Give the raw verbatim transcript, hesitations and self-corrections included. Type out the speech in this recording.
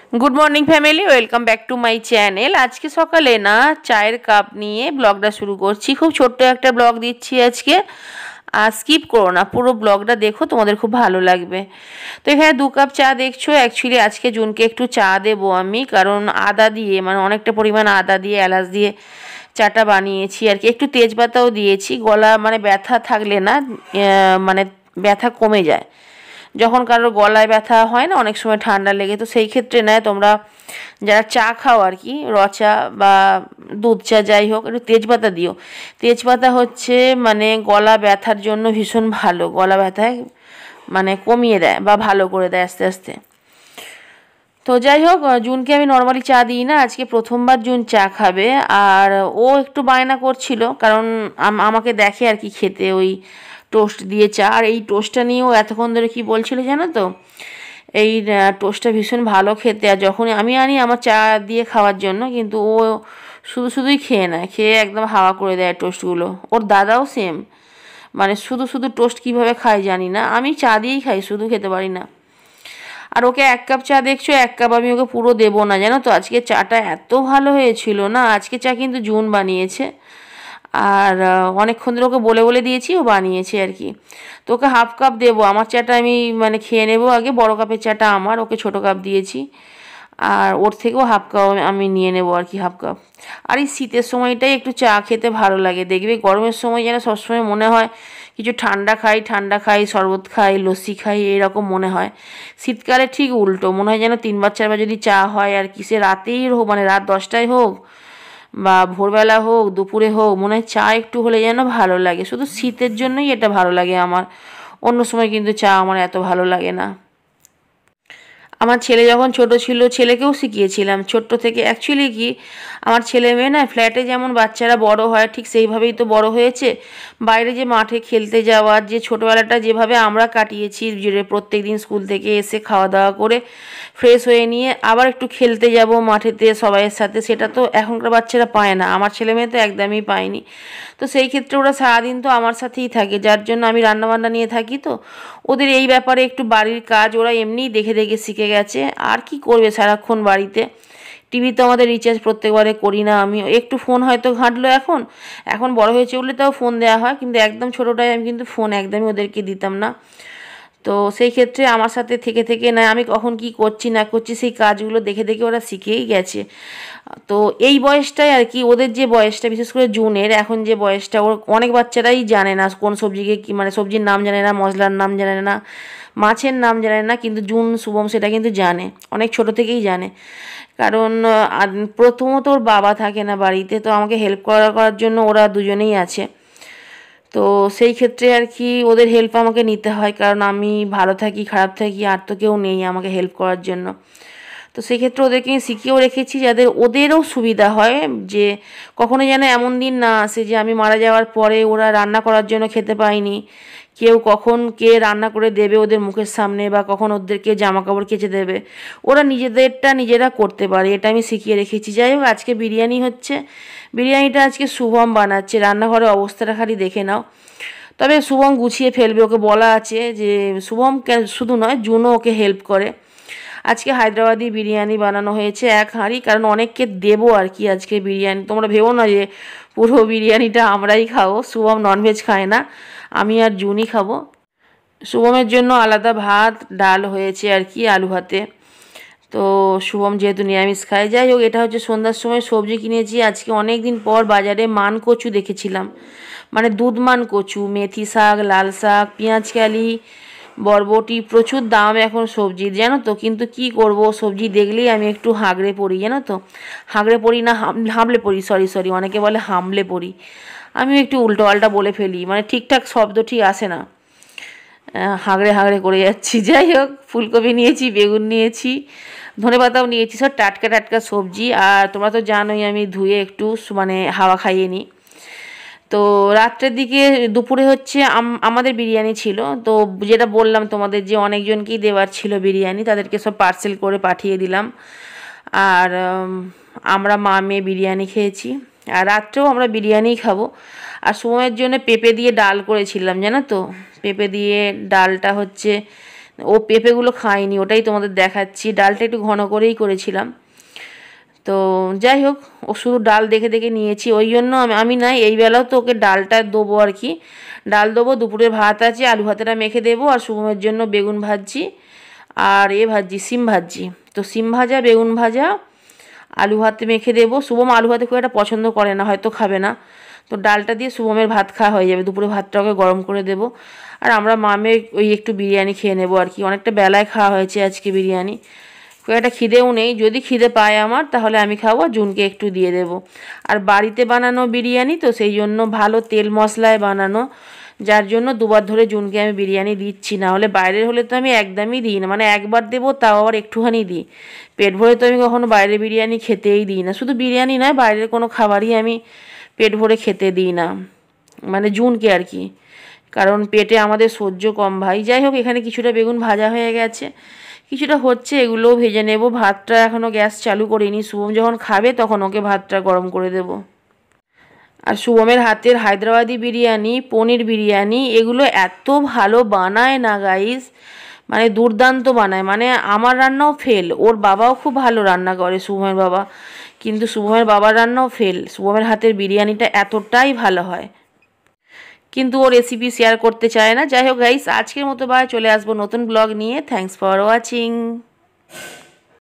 Good morning family welcome back to my channel. आज के सकाले ना चायर कप निये ब्लगटा शुरू करছি। खूब छोट्ट একটা ব্লগ দিচ্ছি আজকে। আর স্কিপ করো না, পুরো ব্লগটা দেখো, তোমাদের খুব ভালো লাগবে। তো এখানে দু কাপ চা দেখছো। অ্যাকচুয়ালি আজকে জুনকে একটু চা দেবো আমি, কারণ আদা দিয়ে মানে অনেকটা পরিমাণ আদা দিয়ে এলাচ দিয়ে চাটা বানিয়েছি আর কি। একটু তেজপাতাও দিয়েছি। গলা মানে ব্যথা থাকলে না মানে ব্যথা কমে যায়। যখন কারোর গলায় ব্যথা হয় না অনেক সময় ঠান্ডা লেগে, তো সেই ক্ষেত্রে নয় তোমরা যারা চা খাও আর কি, র চা বা দুধ চা যাই হোক, একটু তেজপাতা দিও। তেজপাতা হচ্ছে মানে গলা ব্যথার জন্য ভীষণ ভালো, গলা ব্যথায় মানে কমিয়ে দেয় বা ভালো করে দেয় আস্তে আস্তে। তো যাই হোক, জুনকে আমি নর্মালি চা দিই না, আজকে প্রথমবার জুন চা খাবে। আর ও একটু বায়না করছিল, কারণ আমাকে দেখে আর কি খেতে ওই টোস্ট দিয়ে চা। আর এই টোস্টটা নিয়েও এতক্ষণ ধরে কী বলছিল জানো তো, এই টোস্টটা ভীষণ ভালো খেতে। আর যখন আমি আনি আমার চা দিয়ে খাওয়ার জন্য, কিন্তু ও শুধু শুধুই খেয়ে নেয়, খেয়ে একদম হাওয়া করে দেয় টোস্টগুলো। ওর দাদাও সেম, মানে শুধু শুধু টোস্ট কীভাবে খায় জানি না। আমি চা দিয়েই খাই, শুধু খেতে পারি না। আর ওকে এক কাপ চা দেখছো, এক কাপ আমি ওকে পুরো দেবো না জানো তো। আজকে চাটা এত ভালো হয়েছিল না, আজকে চা কিন্তু জুন বানিয়েছে। আর অনেকক্ষণ ধরে ওকে বলে বলে দিয়েছি, ও বানিয়েছে আর কি। তো ওকে হাফ কাপ দেবো, আমার চাটা আমি মানে খেয়ে নেবো আগে। বড় কাপের চাটা আমার, ওকে ছোটো কাপ দিয়েছি। আর ওর থেকেও হাফ কাপ আমি নিয়ে নেবো আর কি, হাফ কাপ। আর এই শীতের সময়টাই একটু চা খেতে ভালো লাগে। দেখবে গরমের সময় যেন সবসময় মনে হয় কিছু ঠান্ডা খাই ঠান্ডা খাই শরবত খাই লস্যি খাই, এরকম মনে হয়। শীতকালে ঠিক উল্টো, মনে হয় যেন তিনবার চারবার যদি চা হয় আর কি, সে রাতেই হোক মানে রাত দশটায় হোক বা ভোরবেলা হোক দুপুরে হোক, মনে হয় চা একটু হলে যেন ভালো লাগে। শুধু শীতের জন্যই এটা ভালো লাগে আমার, অন্য সময় কিন্তু চা আমার এত ভালো লাগে না। আমার ছেলে যখন ছোট ছিল, ছেলেকেও শিখিয়েছিলাম ছোট্ট থেকে। অ্যাকচুয়ালি কি, আমার ছেলে মেয়ে না ফ্ল্যাটে যেমন বাচ্চারা বড় হয় ঠিক সেইভাবেই তো বড় হয়েছে। বাইরে যে মাঠে খেলতে যাওয়ার যে ছোটোবেলাটা যেভাবে আমরা কাটিয়েছি, যে প্রত্যেক দিন স্কুল থেকে এসে খাওয়া দাওয়া করে ফ্রেশ হয়ে নিয়ে আবার একটু খেলতে যাব মাঠেতে সবাইয়ের সাথে, সেটা তো এখনকার বাচ্চারা পায় না। আমার ছেলে মেয়ে তো একদমই পায়নি। তো সেই ক্ষেত্রে ওরা সারাদিন তো আমার সাথেই থাকে, যার জন্য আমি রান্নাবান্না নিয়ে থাকি। তো ওদের এই ব্যাপারে একটু বাড়ির কাজ ওরা এমনিই দেখে দেখে শিখে গেছে। আর কি করবে সারাক্ষণ বাড়িতে। টিভি তো আমাদের রিচার্জ প্রত্যেকবারে করি না আমি, একটু ফোন হয়তো ঘাঁটলো এখন এখন বড় হয়েছে বলে তাও ফোন দেওয়া হয়, কিন্তু একদম ছোটোটায় আমি কিন্তু ফোন একদমই ওদেরকে দিতাম না। তো সেই ক্ষেত্রে আমার সাথে থেকে থেকে না আমি কখন কি করছি না করছি সেই কাজগুলো দেখে দেখে ওরা শিখেই গেছে। তো এই বয়সটাই আর কি, ওদের যে বয়সটা বিশেষ করে জুনের এখন যে বয়সটা, ওর অনেক বাচ্চারাই জানে না কোন সবজিকে কি মানে সবজির নাম জানে না, মশলার নাম জানে না, মাছের নাম জানে না, কিন্তু জুন শুভম সেটা কিন্তু জানে, অনেক ছোট থেকেই জানে। কারণ প্রথমত ওর বাবা থাকে না বাড়িতে, তো আমাকে হেল্প করা করার জন্য ওরা দুজনেই আছে। তো সেই ক্ষেত্রে আর কি ওদের হেল্প আমাকে নিতে হয়, কারণ আমি ভালো থাকি খারাপ থাকি আর তো কেউ নেই আমাকে হেল্প করার জন্য। তো সেক্ষেত্রে ওদেরকে শিখিয়েও রেখেছি যাদের ওদেরও সুবিধা হয়, যে কখনো যেন এমন দিন না আসে যে আমি মারা যাওয়ার পরে ওরা রান্না করার জন্য খেতে পায়নি, কেউ কখন কে রান্না করে দেবে ওদের মুখের সামনে, বা কখন ওদেরকে জামা কাপড় কেচে দেবে, ওরা নিজেদেরটা নিজেরা করতে পারে, এটা আমি শিখিয়ে রেখেছি। যাই হোক, আজকে বিরিয়ানি হচ্ছে, বিরিয়ানিটা আজকে শুভম বানাচ্ছে। রান্নাঘরের অবস্থাটা খালি দেখে নাও। তবে শুভম গুছিয়ে ফেলবে, ওকে বলা আছে যে শুভম শুধু নয় জুনও ওকে হেল্প করে। আজকে হায়দ্রাবাদি বিরিয়ানি বানানো হয়েছে এক হাঁড়ি, কারণ অনেককে দেবো আর কি আজকে বিরিয়ানি। তোমরা ভেবো না যে পুরো বিরিয়ানিটা আমরাই খাবো, শুভম ননভেজ খায় না, আমি আর জুনই খাবো। শুভমের জন্য আলাদা ভাত ডাল হয়েছে আর কি, আলু ভাতে। তো শুভম যেহেতু নিরামিষ খায়। যাই হোক, এটা হচ্ছে সন্ধ্যার সময় সবজি কিনেছি আজকে। অনেক দিন পর বাজারে মান কচু দেখেছিলাম, মানে দুধমান কচু, মেথি শাক, লাল শাক, পেঁয়াজকালি, বরবটি, প্রচুর দাম এখন সবজির জানো তো। কিন্তু কি করব, সবজি দেখলেই আমি একটু হাগড়ে পড়ি জানো তো। হাগড়ে পড়ি না হামলে পড়ি, সরি সরি অনেকে বলে হামলে পড়ি, আমিও একটু উল্টো পাল্টা বলে ফেলি, মানে ঠিকঠাক শব্দ ঠিক আসে না, হাগড়ে হাগড়ে করে যাচ্ছি। যাই হোক, ফুলকপি নিয়েছি, বেগুন নিয়েছি, ধনেপাতাও নিয়েছি, সব টাটকা টাটকা সবজি। আর তোমরা তো জানোই আমি ধুয়ে একটু মানে হাওয়া খাইয়ে নিই। তো রাত্রের দিকে দুপুরে হচ্ছে আমাদের বিরিয়ানি ছিল, তো যেটা বললাম তোমাদের যে অনেকজনকেই দেওয়ার ছিল বিরিয়ানি, তাদেরকে সব পার্সেল করে পাঠিয়ে দিলাম। আর আমরা মা মেয়ে বিরিয়ানি খেয়েছি, আর রাত্রেও আমরা বিরিয়ানিই খাবো। আর সময়ের জন্য পেঁপে দিয়ে ডাল করেছিলাম জানো তো। পেঁপে দিয়ে ডালটা হচ্ছে ও পেঁপেগুলো খায়নি, ওটাই তোমাদের দেখাচ্ছি। ডালটা একটু ঘন করেই করেছিলাম। তো যাই হোক, ও শুধু ডাল দেখে দেখে নিয়েছি, ওই জন্য আমি নাই এই বেলাও তো ওকে ডালটা দেবো আর কি। ডাল দেবো, দুপুরে ভাত আছে, আলু ভাতেটা মেখে দেবো, আর শুভমের জন্য বেগুন ভাজছি আর এ ভাজছি, সিম ভাজছি। তো সিম ভাজা, বেগুন ভাজা, আলু ভাতে মেখে দেবো। শুভম আলু ভাতে খুব একটা পছন্দ করে না, হয়তো খাবে না। তো ডালটা দিয়ে শুভমের ভাত খাওয়া হয়ে যাবে, দুপুরে ভাতটা ওকে গরম করে দেবো। আর আমরা মামে ওই একটু বিরিয়ানি খেয়ে নেবো আর কি, অনেকটা বেলায় খাওয়া হয়েছে আজকে বিরিয়ানি। খুব একটা খিদেও নেই, যদি খিদে পায় আমার তাহলে আমি খাবো, জুনকে একটু দিয়ে দেবো। আর বাড়িতে বানানো বিরিয়ানি তো, সেই জন্য ভালো তেল মশলায় বানানো, যার জন্য দুবার ধরে জুনকে আমি বিরিয়ানি দিচ্ছি। না হলে বাইরের হলে তো আমি একদমই দিই না, মানে একবার দেবো তাও আবার একটুখানি দিই। পেট ভরে তো আমি কখনো বাইরের বিরিয়ানি খেতেই দিই না, শুধু বিরিয়ানি নয়, বাইরের কোনো খাবারই আমি পেট ভরে খেতে দিই না, মানে জুনকে আর কি, কারণ পেটে আমাদের সহ্য কম ভাই। যাই হোক, এখানে কিছুটা বেগুন ভাজা হয়ে গেছে, কিছুটা হচ্ছে, এগুলোও ভেজে নেব। ভাতটা এখনও গ্যাস চালু করিনি, শুভম যখন খাবে তখন ওকে ভাতটা গরম করে দেব। আর শুভমের হাতের হায়দ্রাবাদি বিরিয়ানি, পনির বিরিয়ানি, এগুলো এত ভালো বানায় না গাইস, মানে দুর্দান্ত বানায়। মানে আমার রান্নাও ফেল, ওর বাবাও খুব ভালো রান্না করে শুভমের বাবা, কিন্তু শুভমের বাবার রান্নাও ফেল। শুভমের হাতের বিরিয়ানিটা এতটাই ভালো হয়, কিন্তু ও রেসিপি শেয়ার করতে চায় না। যাই হোক গাইস, আজকের মতো বাই, চলে আসবো নতুন ব্লগ নিয়ে। Thanks for watching.